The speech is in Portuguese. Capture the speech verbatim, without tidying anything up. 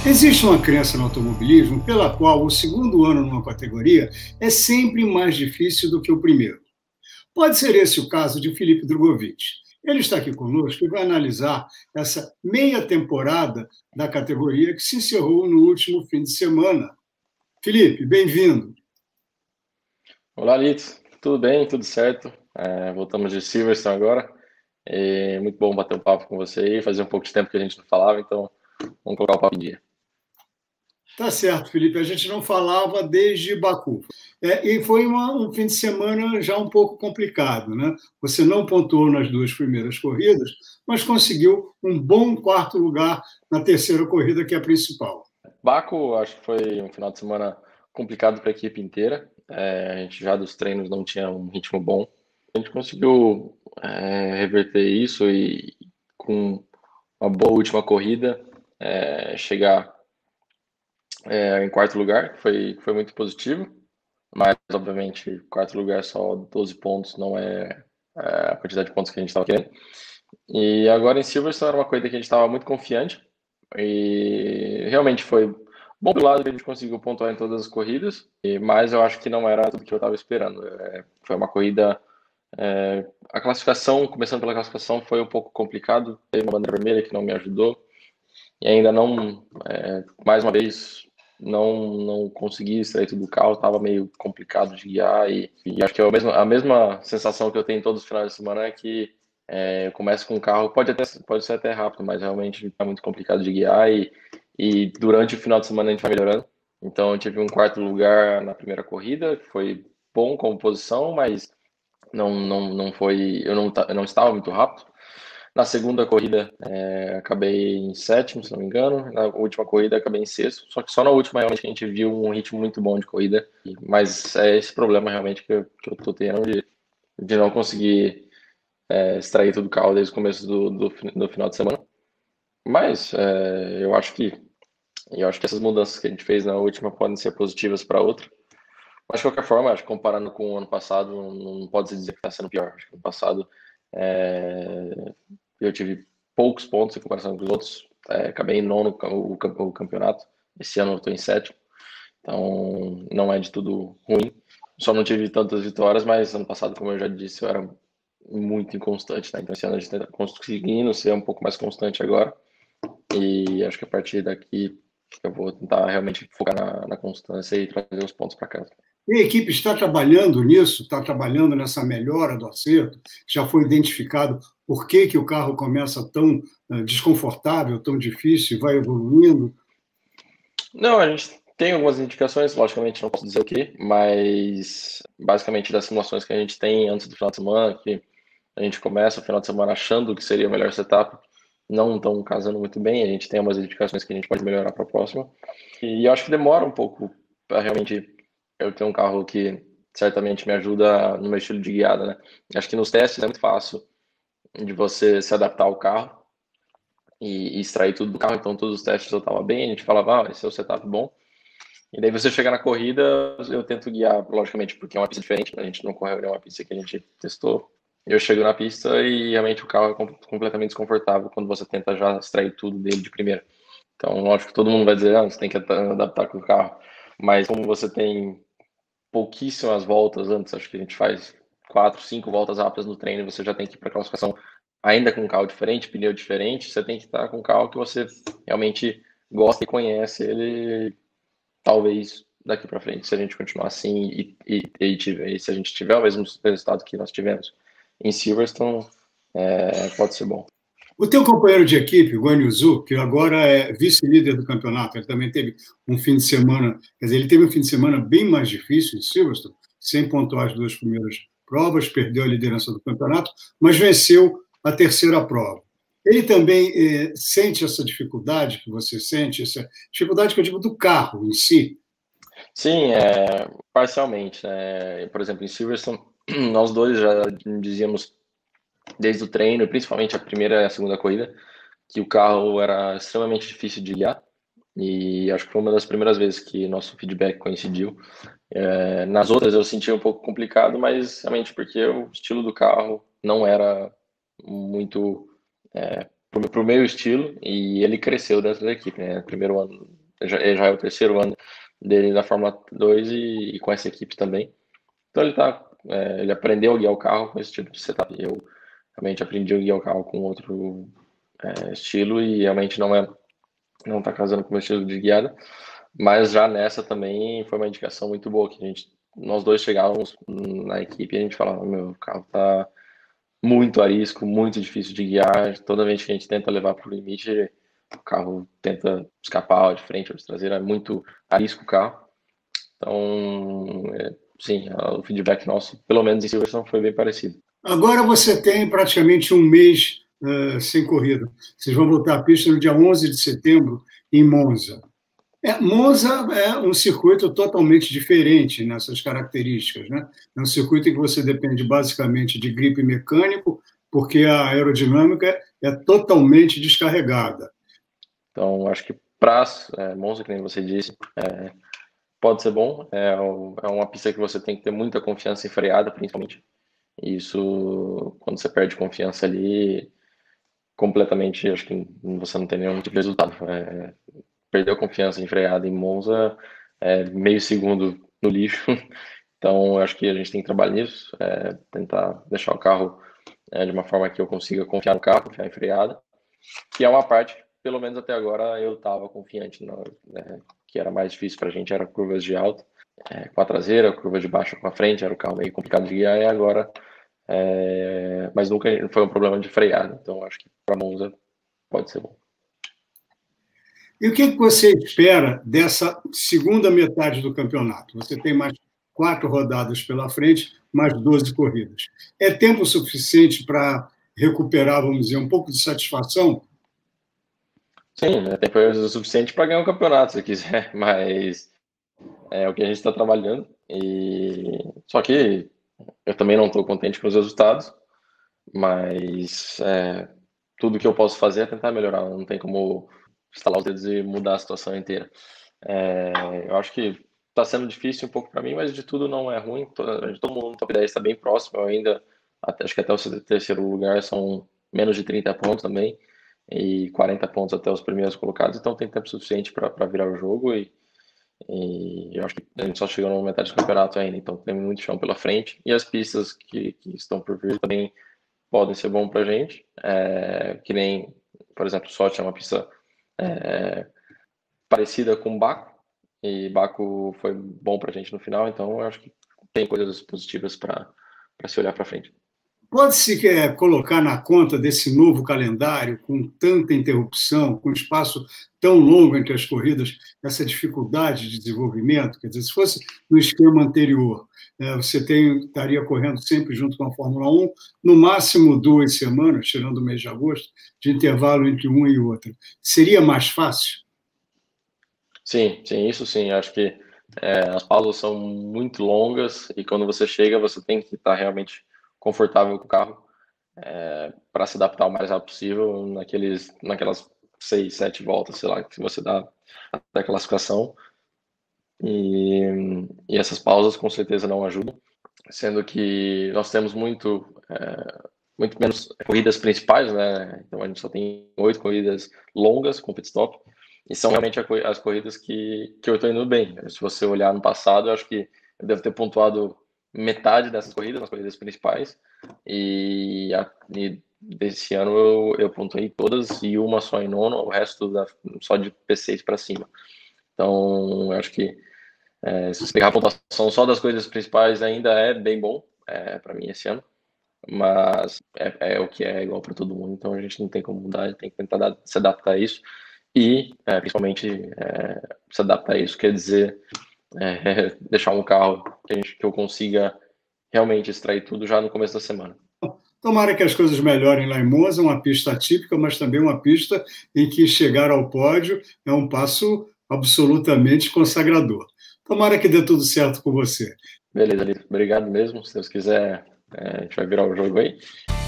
Existe uma crença no automobilismo pela qual o segundo ano numa categoria é sempre mais difícil do que o primeiro. Pode ser esse o caso de Felipe Drogovic. Ele está aqui conosco e vai analisar essa meia temporada da categoria que se encerrou no último fim de semana. Felipe, bem-vindo. Olá, Lito. Tudo bem? Tudo certo? É, voltamos de Silverstone agora. É muito bom bater um papo com você aí. Fazia um pouco de tempo que a gente não falava, então vamos colocar o papo em dia. Tá certo, Felipe. A gente não falava desde Baku. É, e foi uma, um fim de semana já um pouco complicado, né? Você não pontuou nas duas primeiras corridas, mas conseguiu um bom quarto lugar na terceira corrida, que é a principal. Baku, acho que foi um final de semana complicado para a equipe inteira. É, a gente já dos treinos não tinha um ritmo bom. A gente conseguiu é, reverter isso e com uma boa última corrida é, chegar é, em quarto lugar, que foi, foi muito positivo. Mas, obviamente, quarto lugar só doze pontos não é, é a quantidade de pontos que a gente estava querendo. E agora em Silverstone era uma corrida que a gente estava muito confiante. E realmente foi bom pelo lado que a gente conseguiu pontuar em todas as corridas, e- mas eu acho que não era tudo que eu estava esperando. É, foi uma corrida. é, a classificação, começando pela classificação, foi um pouco complicado. Teve uma bandeira vermelha que não me ajudou. E ainda não, é, mais uma vez, não não consegui extrair tudo do carro, estava meio complicado de guiar e, e acho que é a mesma, a mesma sensação que eu tenho todos os finais de semana é que é, eu começo com o carro, pode até pode ser até rápido, mas realmente está muito complicado de guiar e, e durante o final de semana a gente vai melhorando. Então eu tive um quarto lugar na primeira corrida, que foi bom como posição, mas não não não foi, eu não ta- eu não estava muito rápido. Na segunda corrida, é, acabei em sétimo, se não me engano. Na última corrida, acabei em sexto. Só que só na última, realmente, a gente viu um ritmo muito bom de corrida. Mas é esse problema, realmente, que eu, que eu tô tendo de, de não conseguir é, extrair tudo do carro desde o começo do, do, do final de semana. Mas é, eu acho que eu acho que essas mudanças que a gente fez na última podem ser positivas para outra. Mas, de qualquer forma, acho que comparando com o ano passado, não, não pode se dizer que está sendo pior. Acho que ano passado é, eu tive poucos pontos em comparação com os outros. É, acabei em nono o, o campeonato. Esse ano eu estou em sétimo. Então, não é de tudo ruim. Só não tive tantas vitórias, mas ano passado, como eu já disse, eu era muito inconstante. Né? Então, esse ano a gente está conseguindo ser um pouco mais constante agora. E acho que a partir daqui eu vou tentar realmente focar na, na constância e trazer os pontos para casa. E a equipe está trabalhando nisso, está trabalhando nessa melhora do acerto, já foi identificado por que, que o carro começa tão eh, desconfortável, tão difícil, e vai evoluindo. Não, a gente tem algumas indicações, logicamente não posso dizer o quê, mas basicamente das simulações que a gente tem antes do final de semana, que a gente começa o final de semana achando que seria o melhor setup, não estão casando muito bem, a gente tem umas indicações que a gente pode melhorar para a próxima. E eu acho que demora um pouco para realmente eu ter um carro que certamente me ajuda no meu estilo de guiada, né? Acho que nos testes é muito fácil de você se adaptar ao carro e, e extrair tudo do carro, então todos os testes eu estava bem, a gente falava, ah, esse é o setup bom. E daí você chega na corrida, eu tento guiar, logicamente, porque é uma pista diferente, a gente não correu nenhuma pista que a gente testou. Eu chego na pista e realmente o carro é com- completamente desconfortável quando você tenta já extrair tudo dele de primeira. Então, lógico que todo mundo vai dizer, ah, você tem que ad- adaptar com o carro. Mas como você tem pouquíssimas voltas antes, acho que a gente faz quatro, cinco voltas rápidas no treino, e você já tem que ir para a classificação ainda com um carro diferente, pneu diferente, você tem que estar com um carro que você realmente gosta e conhece ele. Talvez daqui para frente, se a gente continuar assim e, e, e, tiver, e se a gente tiver o mesmo resultado que nós tivemos em Silverstone, é, pode ser bom. O teu companheiro de equipe, o Guanyu Zhou, que agora é vice-líder do campeonato, ele também teve um fim de semana, quer dizer, ele teve um fim de semana bem mais difícil em Silverstone, sem pontuar as duas primeiras provas, perdeu a liderança do campeonato, mas venceu a terceira prova. Ele também eh, sente essa dificuldade que você sente, essa dificuldade que eu digo do carro em si. Sim, é, parcialmente. Né? Por exemplo, em Silverstone, nós dois já dizíamos desde o treino, principalmente a primeira e a segunda corrida, que o carro era extremamente difícil de guiar. E acho que foi uma das primeiras vezes que nosso feedback coincidiu. É, nas outras eu senti um pouco complicado, mas realmente porque o estilo do carro não era muito é, para o meu estilo e ele cresceu dentro da equipe. Né? Primeiro ano já, já é o terceiro ano dele na Fórmula dois e, e com essa equipe também. Então ele tá, é, ele aprendeu a guiar o carro com esse tipo de setup. Eu realmente aprendi a guiar o carro com outro é, estilo e realmente não é, não tá casando com o meu estilo de guiada. Mas já nessa também foi uma indicação muito boa, que a gente, nós dois chegávamos na equipe e a gente falava, meu, o carro tá muito arisco, muito difícil de guiar, toda vez que a gente tenta levar para o limite, o carro tenta escapar de frente ou de traseira, é muito arisco o carro. Então, é, sim, o feedback nosso, pelo menos em Silverstone, foi bem parecido. Agora você tem praticamente um mês uh, sem corrida. Vocês vão voltar à pista no dia onze de setembro, em Monza. É, Monza é um circuito totalmente diferente nessas características, né? É um circuito em que você depende basicamente de gripe mecânico, porque a aerodinâmica é totalmente descarregada. Então, acho que para é, Monza, que nem você disse, é, pode ser bom. É, é uma pista que você tem que ter muita confiança em freada, principalmente. E isso, quando você perde confiança ali, completamente, acho que você não tem nenhum tipo de resultado. É, perdeu confiança em freada em Monza, é, meio segundo no lixo. Então, eu acho que a gente tem que trabalhar nisso, é, tentar deixar o carro é, de uma forma que eu consiga confiar no carro, confiar em freada, que é uma parte, pelo menos até agora, eu estava confiante, no, né, que era mais difícil para a gente, era curvas de alto, é, com a traseira, curva de baixo com a frente, era o carro meio complicado de guiar, e agora, é, mas nunca foi um problema de freada, então acho que para Monza pode ser bom. E o que você espera dessa segunda metade do campeonato? Você tem mais quatro rodadas pela frente, mais doze corridas. É tempo suficiente para recuperar, vamos dizer, um pouco de satisfação? Sim, é tempo suficiente para ganhar um campeonato, se quiser, mas é o que a gente está trabalhando. E só que eu também não estou contente com os resultados, mas é, tudo que eu posso fazer é tentar melhorar. Não tem como estalar os dedos e mudar a situação inteira. É, eu acho que está sendo difícil um pouco para mim, mas de tudo não é ruim. Todo, todo mundo no top dez está bem próximo. Eu ainda, até, acho que até o terceiro lugar são menos de trinta pontos também, e quarenta pontos até os primeiros colocados. Então tem tempo suficiente para virar o jogo. E, e eu acho que a gente só chegou na metade do campeonato ainda, então tem muito chão pela frente. E as pistas que, que estão por vir também podem ser bom para a gente. É, que nem, por exemplo, o Sochi é uma pista é, parecida com Baku, e Baku foi bom para a gente no final, então eu acho que tem coisas positivas para se olhar para frente. Pode-se é, colocar na conta desse novo calendário, com tanta interrupção, com espaço tão longo entre as corridas, essa dificuldade de desenvolvimento? Quer dizer, se fosse no esquema anterior, é, você tem, estaria correndo sempre junto com a Fórmula um, no máximo duas semanas, tirando o mês de agosto, de intervalo entre um e outro. Seria mais fácil? Sim, sim, isso sim. Acho que é, as pausas são muito longas e quando você chega, você tem que estar realmente confortável com o carro é, para se adaptar o mais rápido possível naqueles, naquelas seis, sete voltas, sei lá, que você dá da classificação. E, e essas pausas com certeza não ajudam, sendo que nós temos muito, é, muito menos corridas principais, né? Então a gente só tem oito corridas longas com pit stop. E são realmente as corridas que, que eu estou indo bem. Se você olhar no passado, eu acho que eu devo ter pontuado metade dessas corridas, nas corridas principais. E, a, e desse ano eu, eu pontuei todas e uma só em nono, o resto da, só de P seis para cima. Então, eu acho que é, se você pegar a pontuação só das corridas principais, ainda é bem bom é, para mim esse ano. Mas é, é o que é igual para todo mundo, então a gente não tem como mudar, a gente tem que tentar dar, se adaptar a isso. E, é, principalmente, é, se adaptar a isso, quer dizer, é, deixar um carro que, a gente, que eu consiga realmente extrair tudo já no começo da semana. Tomara que as coisas melhorem lá em Monza, uma pista atípica, mas também uma pista em que chegar ao pódio é um passo absolutamente consagrador. Tomara que dê tudo certo com você. Beleza, Lito. Obrigado mesmo. Se Deus quiser, é, a gente vai virar o jogo aí.